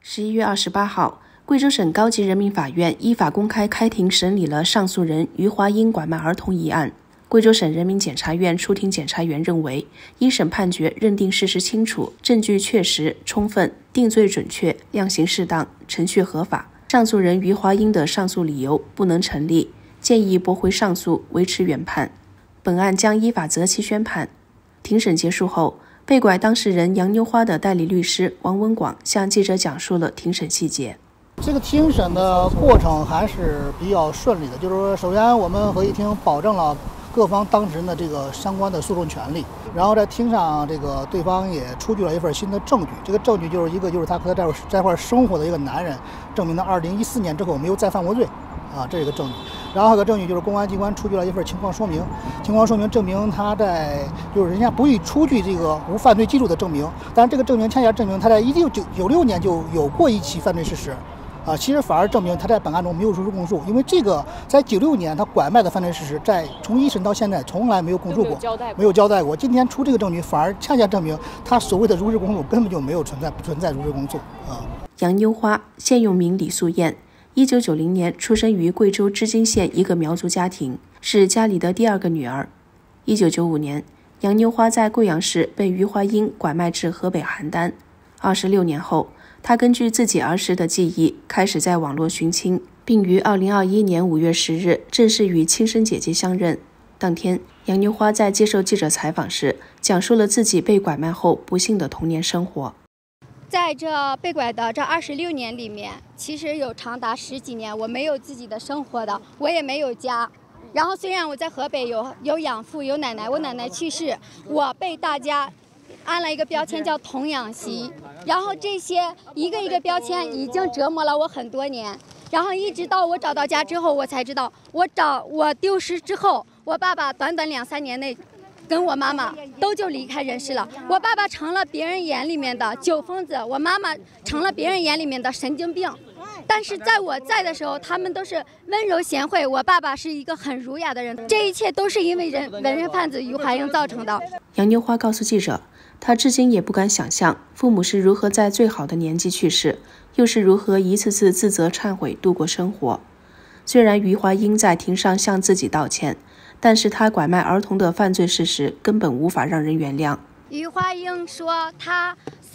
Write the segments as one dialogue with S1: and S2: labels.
S1: 11月28号，贵州省高级人民法院依法公开开庭审理了上诉人余华英拐卖儿童一案。贵州省人民检察院出庭检察员认为，一审判决认定事实清楚，证据确实充分，定罪准确，量刑适当，程序合法。上诉人余华英的上诉理由不能成立，建议驳回上诉，维持原判。本案将依法择期宣判。庭审结束后，被拐当事人杨妞花的代理律师王文广向记者讲述了庭审细节。
S2: 这个庭审的过程还是比较顺利的，就是说，首先我们合议庭保证了各方当事人的这个相关的诉讼权利，然后在庭上这个对方也出具了一份新的证据，这个证据就是他和他在一块生活的一个男人，证明他2014年之后没有再犯过罪，这是一个证据。然后还有个证据就是公安机关出具了一份情况说明，证明他就是人家不予出具这个无犯罪记录的证明，但是这个证明恰恰证明他在1996年就有过一起犯罪事实。其实反而证明他在本案中没有如实供述，因为这个在96年他拐卖的犯罪事实，从一审到现在从来没有供述过，没有交代过。今天出这个证据，反而恰恰证明他所谓的如实供述根本就没有不存在如实供述。
S1: 杨妞花，现用名李素燕，1990年出生于贵州织金县一个苗族家庭，是家里的第二个女儿。1995年，杨妞花在贵阳市被余华英拐卖至河北邯郸。26年后，他根据自己儿时的记忆，开始在网络寻亲，并于2021年5月10日正式与亲生姐姐相认。当天，杨妞花在接受记者采访时，讲述了自己被拐卖后不幸的童年生活。
S3: 在这被拐的这26年里面，其实有长达10几年我没有自己的生活的，我也没有家。然后虽然我在河北有养父有奶奶，我奶奶去世，我被大家安了一个标签叫童养媳，然后这些一个一个标签已经折磨了我很多年，然后一直到我找到家之后，我才知道我丢失之后，我爸爸短短2、3年内跟我妈妈就离开人世了。我爸爸成了别人眼里面的酒疯子，我妈妈成了别人眼里面的神经病。但是在我在的时候，他们都是温柔贤惠，我爸爸是一个很儒雅的人，这一切都是因为文人贩子余华英造成的。
S1: 杨妞花告诉记者，他至今也不敢想象父母是如何在最好的年纪去世，又是如何一次次自责忏悔度过生活。虽然余华英在庭上向自己道歉，但是他拐卖儿童的犯罪事实根本无法让人原谅。
S3: 余华英说他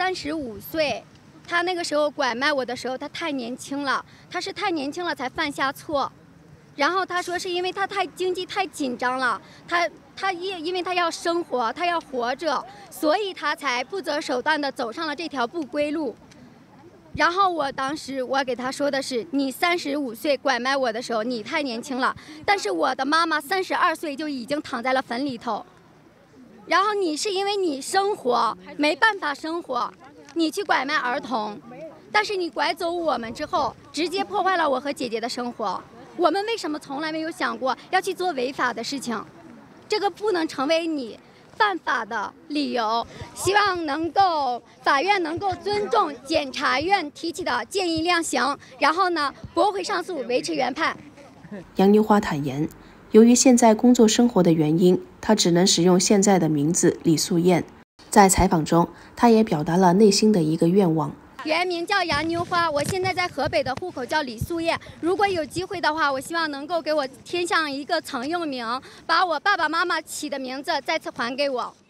S3: 35岁，他那个时候拐卖我的时候他太年轻了，他是太年轻了才犯下错。然后他说是因为他经济太紧张了，因为他要生活，他要活着，所以他才不择手段地走上了这条不归路。然后当时我给他说的是，你35岁拐卖我的时候你太年轻了，但是我的妈妈32岁就已经躺在了坟里头，然后你是因为你生活没办法生活，你去拐卖儿童，但是你拐走我们之后，直接破坏了我和姐姐的生活。我们为什么从来没有想过要去做违法的事情？这个不能成为你犯法的理由。希望法院能够尊重检察院提起的建议量刑，然后驳回上诉，维持原判。
S1: 杨妞花坦言，由于现在工作生活的原因，她只能使用现在的名字李素燕。在采访中，她也表达了内心的一个愿望。
S3: 原名叫杨妞花，我现在在河北的户口叫李素燕。如果有机会的话，我希望能够给我添上一个曾用名，把我爸爸妈妈起的名字再次还给我。